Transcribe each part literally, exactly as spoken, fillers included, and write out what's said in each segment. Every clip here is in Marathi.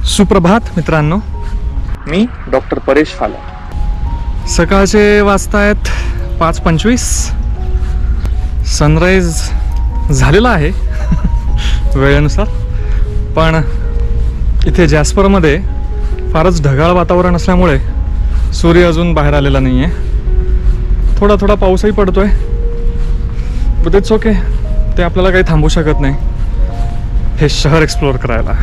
सुप्रभात मित्रांनो, मी डॉक्टर परेश फाला. सकाळचे वाजतायत पाच पंचवीस. सनराईज झालेला आहे वेळेनुसार, पण इथे जॅस्परमध्ये फारच ढगाळ वातावरण असल्यामुळे सूर्य अजून बाहेर आलेला नाही आहे. थोडा थोडा पाऊसही पडतोय, बट इट्स ओके. ते आपल्याला काही थांबवू शकत नाही हे शहर एक्सप्लोअर करायला.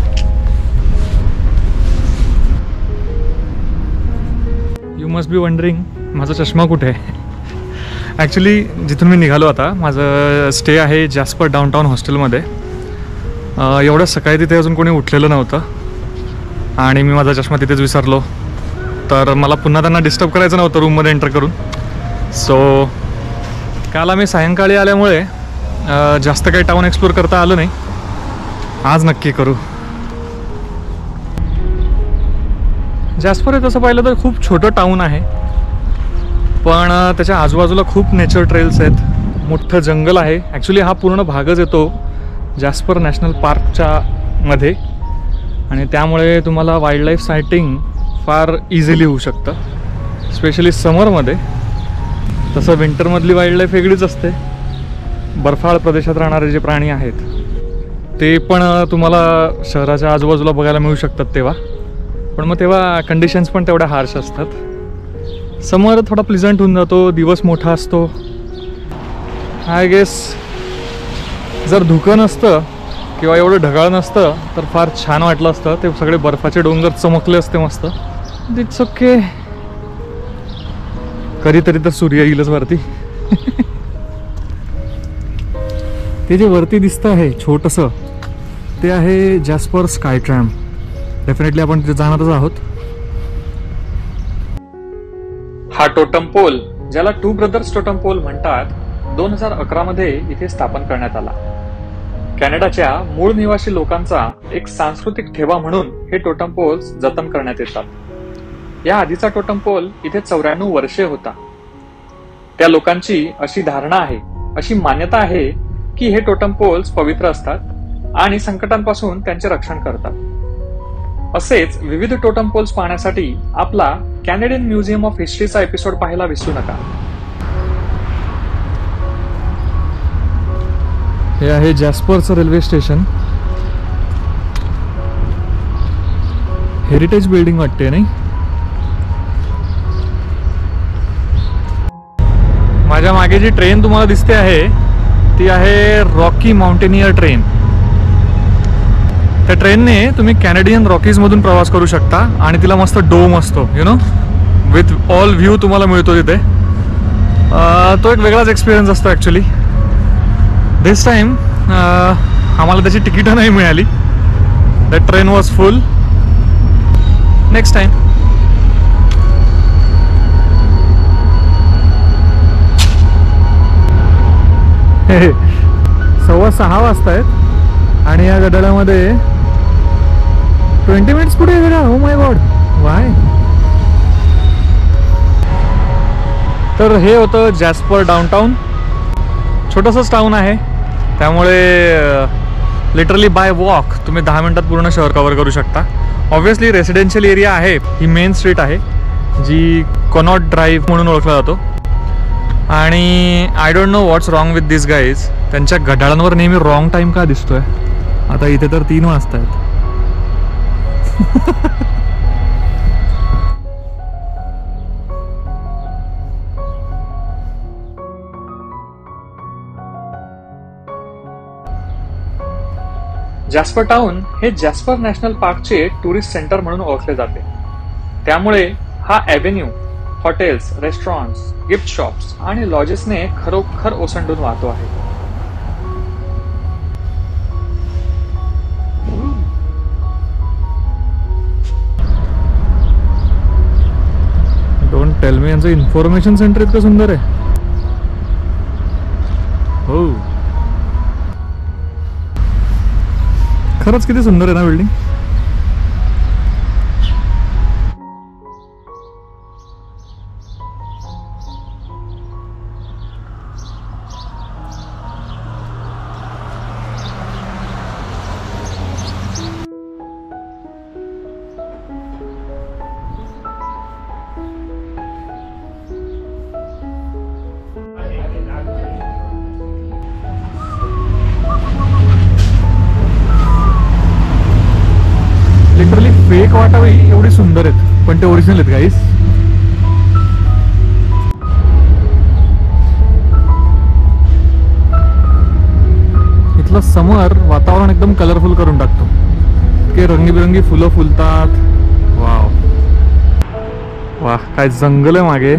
यू मस्ट बी वंडरिंग माझा चष्मा कुठे आहे. ॲक्च्युली जिथून मी निघालो आता, माझं स्टे आहे जॅस्पर डाऊनटाऊन हॉस्टेलमध्ये. एवढं सकाळी तिथे अजून कोणी उठलेलं नव्हतं आणि मी माझा चष्मा तिथेच विसरलो, तर मला पुन्हा त्यांना डिस्टर्ब करायचं नव्हतं रूममध्ये एंटर करून. सो काल आम्ही सायंकाळी आल्यामुळे जास्त काही टाऊन एक्सप्लोर करता आलं नाही. आज नक्की करू. जॅस्पर हे तसं पाहिलं तर खूप छोटं टाऊन आहे, पण त्याच्या आजूबाजूला खूप नेचर ट्रेल्स आहेत, मोठं जंगल आहे. ॲक्च्युली हा पूर्ण भागच येतो जॅस्पर नॅशनल पार्कच्या मध्ये, आणि त्यामुळे तुम्हाला wildlife sighting far easily होऊ शकतं, स्पेशली समरमध्ये. तसं विंटरमधली वाईल्ड लाईफ वेगळीच असते. बर्फाळ प्रदेशात राहणारे जे प्राणी आहेत ते पण तुम्हाला शहराच्या आजूबाजूला बघायला मिळू शकतात तेव्हा, पण मग तेव्हा कंडिशन्स पण तेवढ्या हार्श असतात. समर थोडा प्लिझंट होऊन जातो, दिवस मोठा असतो. आय गेस जर धुकं नसतं किंवा एवढं ढगाळ नसतं तर फार छान वाटलं असतं. ते सगळे बर्फाचे डोंगर चमकले असते मस्त. It's okay. कधीतरी तर सूर्य येईलच वरती. ते जे वरती दिसतं आहे छोटंसं, ते आहे जॅस्पर स्काय ट्रॅम. डेफिनेटली आपण तिथे जाणारच आहोत. हा टोटम पोल, ज्याला टू ब्रदर्स टोटम पोल म्हणतात, दोन हजार अकरा मध्ये इथे स्थापन करण्यात आला. कॅनडाच्या मूळ निवासी लोकांचा एक सांस्कृतिक ठेवा म्हणून हे टोटम पोल्स जतन करण्यात येतात. या आधीचा टोटम पोल इथे चौऱ्याण्णव वर्षे होता. त्या लोकांची अशी धारणा आहे, अशी मान्यता आहे की हे टोटम पोल्स पवित्र असतात आणि संकटांपासून त्यांचे रक्षण करतात. असेच विविध टोटम पोल्स पाहण्यासाठी आपला कॅनेडियन म्युझियम ऑफ हिस्ट्रीचा एपिसोड पाहायला विसरू नका. हे आहे जॅस्परचं रेल्वे स्टेशन. हेरिटेज बिल्डिंग वाटते नाही. माझ्या मागे जी ट्रेन तुम्हाला दिसते आहे ती आहे रॉकी माउंटेनियर ट्रेन. त्या ट्रेनने तुम्ही कॅनेडियन रॉकीजमधून प्रवास करू शकता आणि तिला मस्त डोम असतो, you know, with all view तुम्हाला मिळतो तिथे. तो एक वेगळाच एक्सपिरियन्स असतो ॲक्च्युली. दिस टाईम आम्हाला त्याची तिकीटं नाही मिळाली. The train was full. Next time. सव्वा सहा वाजता आहेत आणि या गडाळ्यामध्ये ट्वेंटी मिनिट्स पुढे गेला. Oh my God, why. तर हे होतं जॅस्पर डाऊनटाऊन. छोटंसंच टाऊन आहे, त्यामुळे लिटरली बाय वॉक तुम्ही दहा मिनिटात पूर्ण शहर कव्हर करू शकता. ऑब्व्हियसली रेसिडेन्शियल एरिया आहे. ही मेन स्ट्रीट आहे जी कॉनॉट ड्राईव्ह म्हणून ओळखला जातो. आणि I don't know what's wrong with this guys. त्यांच्या घड्याळांवर नेहमी रॉंग टाईम का दिसतोय. आता इथे तर तीन वाजता आहेत. जॅस्पर टाउन हे जॅस्पर नॅशनल पार्कचे टुरिस्ट सेंटर म्हणून ओळखले जाते. त्यामुळे हा avenue hotels, restaurants, gift shops आणि लॉजेसने खरोखर ओसंडून वाहतो आहे. डोंट टेल मी, यांचं इन्फॉर्मेशन सेंटर इतकं सुंदर आहे. हो, खरंच किती सुंदर आहे ना बिल्डिंग. फेक वाटावी एवढी सुंदर आहेत, पण ते ओरिजिनल आहेत गाईस. इथलं समर वातावरण एकदम कलरफुल करून टाकतो. इतके रंगीबिरंगी फुलं फुलतात. वाव वाह, काय जंगल आहे मागे.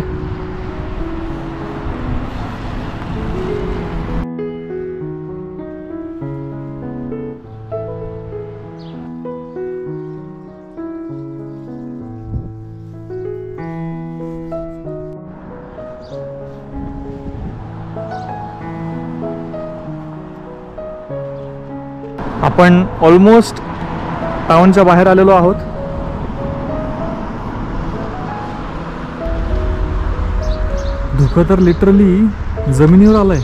आपण ऑलमोस्ट टाउनच्या बाहेर आलेलो आहोत. धुकं तर लिटरली जमिनीवर आलंय.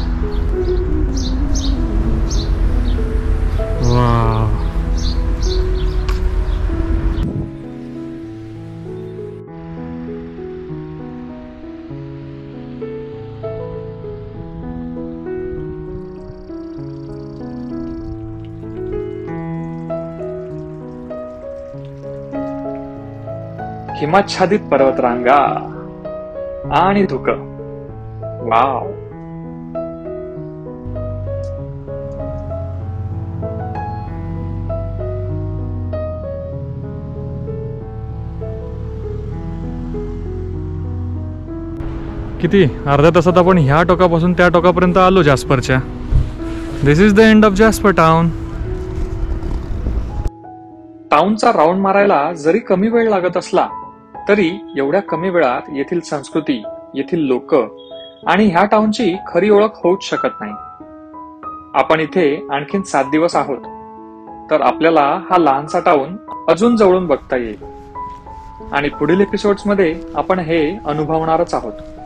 वाव, हिमाच्छादित पर्वतरांगा आणि धुकं. वाव. किती अर्ध्या तासात आपण ह्या टोकापासून त्या टोकापर्यंत आलो जॅस्परच्या. This is the end of Jasper town. टाउनचा राऊंड मारायला जरी कमी वेळ लागत असला तरी एवढ्या कमी वेळात येथील संस्कृती, येथील लोक आणि ह्या टाउनची खरी ओळख होऊच शकत नाही. आपण इथे आणखीन सात दिवस आहोत, तर आपल्याला हा लहानसा टाउन अजून जवळून बघता येईल आणि पुढील एपिसोड्स मध्ये आपण हे अनुभवणारच आहोत.